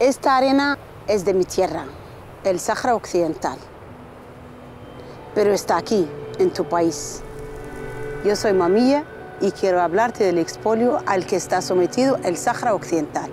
Esta arena es de mi tierra, el Sáhara Occidental, pero está aquí, en tu país. Yo soy Mamilla y quiero hablarte del expolio al que está sometido el Sáhara Occidental.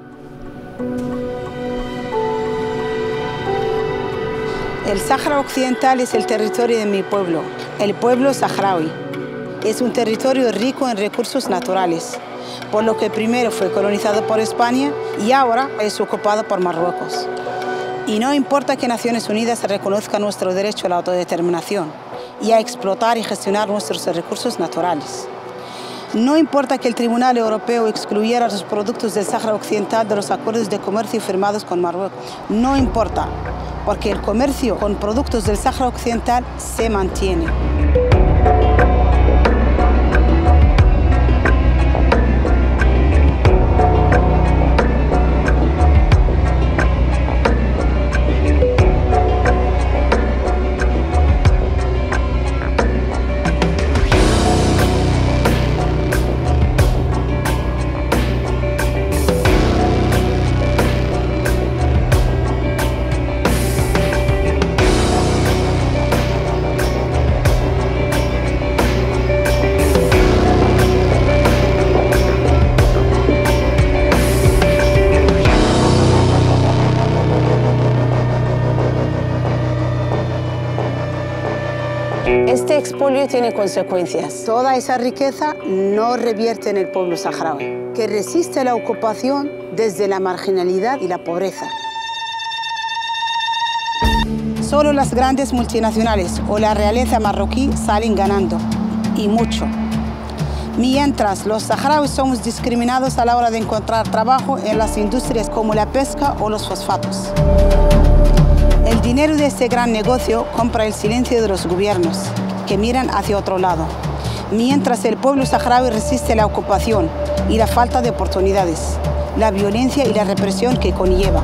El Sáhara Occidental es el territorio de mi pueblo, el pueblo saharaui. Es un territorio rico en recursos naturales, por lo que primero fue colonizado por España y ahora es ocupado por Marruecos. Y no importa que Naciones Unidas reconozca nuestro derecho a la autodeterminación y a explotar y gestionar nuestros recursos naturales. No importa que el Tribunal Europeo excluyera los productos del Sáhara Occidental de los acuerdos de comercio firmados con Marruecos. No importa, porque el comercio con productos del Sáhara Occidental se mantiene. Este expolio tiene consecuencias. Toda esa riqueza no revierte en el pueblo saharaui, que resiste la ocupación desde la marginalidad y la pobreza. Solo las grandes multinacionales o la realeza marroquí salen ganando, y mucho. Mientras los saharauis somos discriminados a la hora de encontrar trabajo en las industrias como la pesca o los fosfatos. El dinero de este gran negocio compra el silencio de los gobiernos, que miran hacia otro lado, mientras el pueblo saharaui resiste la ocupación y la falta de oportunidades, la violencia y la represión que conlleva.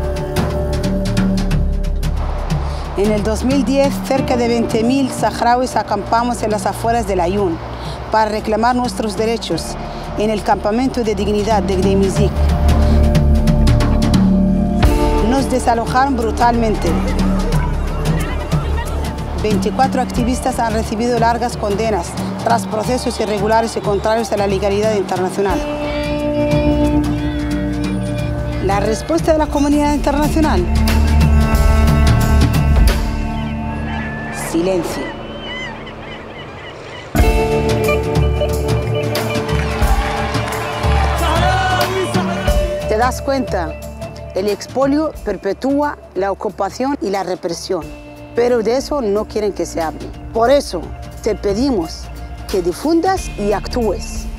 En el 2010, cerca de 20.000 saharauis acampamos en las afueras de Laayoune para reclamar nuestros derechos en el campamento de dignidad de Gdeymizik. Nos desalojaron brutalmente. 24 activistas han recibido largas condenas tras procesos irregulares y contrarios a la legalidad internacional. La respuesta de la comunidad internacional: silencio. ¿Te das cuenta? El expolio perpetúa la ocupación y la represión, pero de eso no quieren que se hable. Por eso te pedimos que difundas y actúes.